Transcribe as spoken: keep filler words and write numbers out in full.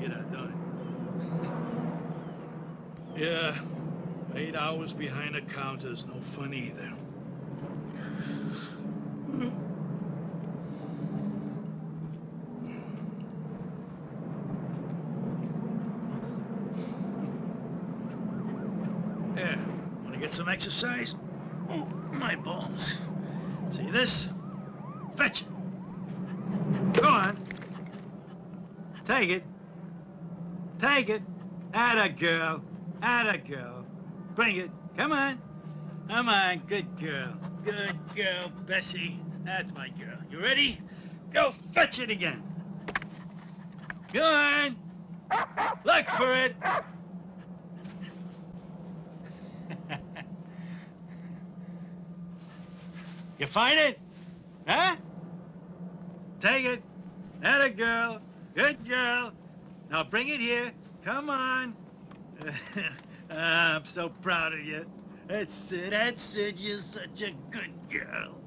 it out, don't it? Yeah, eight hours behind a counter is no fun either. Yeah, wanna get some exercise? Oh, my bones. See this? Fetch it. Go on. Take it. Take it. Atta girl. Atta girl. Bring it. Come on. Come on. Good girl. Good girl, Bessie. That's my girl. You ready? Go fetch it again. Go on. Look for it. You find it? Huh? Take it. Atta girl. Good girl. Now bring it here. Come on. Ah, I'm so proud of you. That's it. That's it. You're such a good girl.